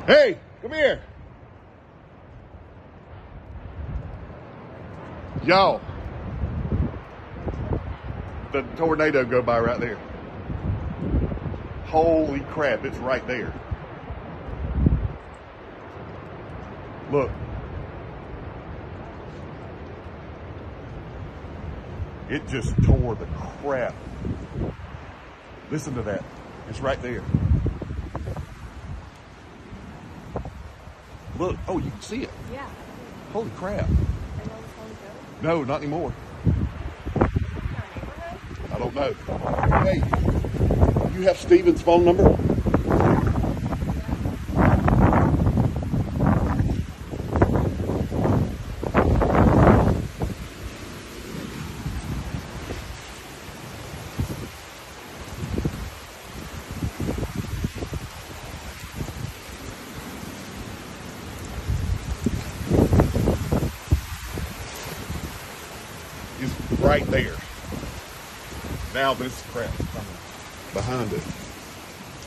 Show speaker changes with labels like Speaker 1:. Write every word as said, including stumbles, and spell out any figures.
Speaker 1: Hey, come here. Y'all, the tornado go by right there. Holy crap, it's right there. Look. It just tore the crap. Listen to that. It's right there. Look. Oh, you can see it.
Speaker 2: Yeah.
Speaker 1: Holy crap.
Speaker 2: And all the phone go?
Speaker 1: No, not anymore. I don't know. Hey, you have Steven's phone number? Is right there. Now this crap is coming behind it.